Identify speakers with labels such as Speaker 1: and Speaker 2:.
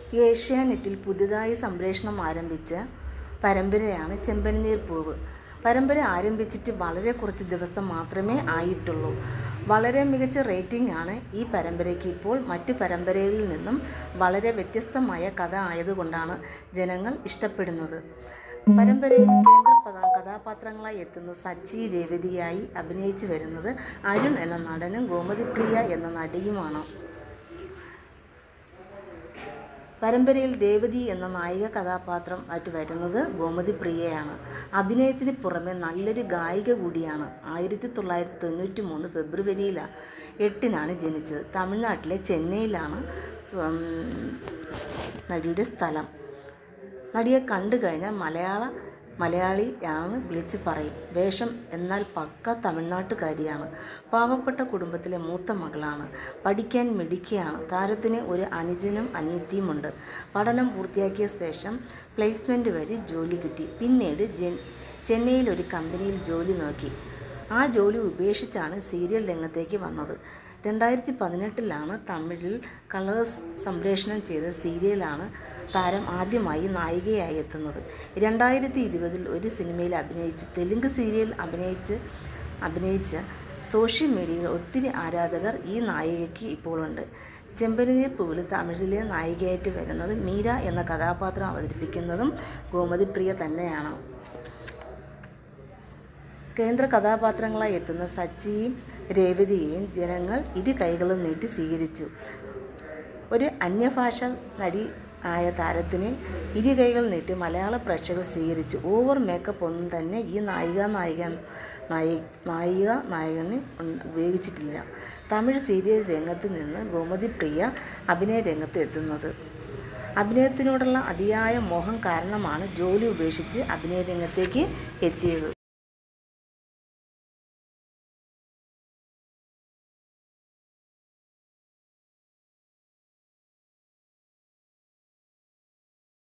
Speaker 1: ഏഷ്യാനെറ്റിൽ പുതുതായി സംപ്രേഷണം ആരംഭിച്ച പരമ്പരയാണ് ചെമ്പനീർ പൂവ്. പരമ്പര ആരംഭിച്ചിട്ട് വളരെ കുറച്ച് ദിവസം മാത്രമേ ആയിട്ടുള്ളൂ. വളരെ മികച്ച റേറ്റിംഗ് ആണ് ഈ പരമ്പരയ്ക്ക്. ഇപ്പോൾ മറ്റു പരമ്പരയിൽ നിന്നും വളരെ വ്യത്യസ്തമായ കഥ ആയതുകൊണ്ടാണ് ജനങ്ങൾ ഇഷ്ടപ്പെടുന്നത്. പരമ്പരയിൽ കേന്ദ്ര കഥാപാത്രങ്ങളായി എത്തുന്ന സച്ചി രേവതിയായി അഭിനയിച്ചു വരുന്നത് അരുൺ എന്ന നടനും ഗോമതി പ്രിയ എന്ന നടിയുമാണ്. പരമ്പരയിൽ രേവതി എന്ന നായിക കഥാപാത്രം ആയിട്ട് വരുന്നത് ഗോമതി പ്രിയയാണ്. അഭിനയത്തിന് പുറമെ നല്ലൊരു ഗായിക കൂടിയാണ്. 1993 ഫെബ്രുവരി 8 ജനിച്ചത്. തമിഴ്നാട്ടിലെ ചെന്നൈയിലാണ് നടിയുടെ സ്ഥലം. നടിയെ കണ്ടു കഴിഞ്ഞാൽ മലയാളിയാണെന്ന് വിളിച്ച് പറയും. വേഷം എന്നാൽ പക്ക തമിഴ്നാട്ടുകാരിയാണ്. പാവപ്പെട്ട കുടുംബത്തിലെ മൂത്ത മകളാണ്. പഠിക്കാൻ മിടുക്കിയാണ്. താരത്തിന് ഒരു അനുജനും അനിയത്തിയുമുണ്ട്. പഠനം പൂർത്തിയാക്കിയ ശേഷം പ്ലേസ്മെൻറ്റ് വഴി ജോലി കിട്ടി. പിന്നീട് ചെന്നൈയിൽ ഒരു കമ്പനിയിൽ ജോലി നോക്കി. ആ ജോലി ഉപേക്ഷിച്ചാണ് സീരിയൽ രംഗത്തേക്ക് വന്നത്. 2018 തമിഴിൽ കളേഴ്സ് സംപ്രേഷണം ചെയ്ത സീരിയലാണ് താരം ആദ്യമായി നായികയായി എത്തുന്നത്. 2020 ഒരു സിനിമയിൽ അഭിനയിച്ചു. തെലുങ്ക് സീരിയൽ അഭിനയിച്ച സോഷ്യൽ മീഡിയയിൽ ഒത്തിരി ആരാധകർ ഈ നായികയ്ക്ക് ഇപ്പോഴുണ്ട്. ചെമ്പനീർ പൂവിൽ തമിഴിലെ നായികയായിട്ട് വരുന്നത് മീര എന്ന കഥാപാത്രം അവതരിപ്പിക്കുന്നതും ഗോമതി പ്രിയ തന്നെയാണ്. കേന്ദ്ര കഥാപാത്രങ്ങളായി എത്തുന്ന സച്ചിയും രേവതിയെയും ജനങ്ങൾ ഇരു കൈകളും നീട്ടി സ്വീകരിച്ചു. ഒരു അന്യഭാഷ നടി ആയ താരത്തിന് ഇരു കൈകൾ നീട്ടി മലയാള പ്രേക്ഷകർ സ്വീകരിച്ചു. ഓവർ മേക്കപ്പ് ഒന്നും തന്നെ ഈ നായകന് ഉപയോഗിച്ചിട്ടില്ല. തമിഴ് സീരിയൽ രംഗത്ത് നിന്ന് ഗോമതി പ്രിയ അഭിനയ രംഗത്ത് എത്തുന്നത്. അഭിനയത്തിനോടുള്ള അതിയായ മോഹം കാരണമാണ് ജോലി ഉപേക്ഷിച്ച് അഭിനയ രംഗത്തേക്ക് എത്തിയത്.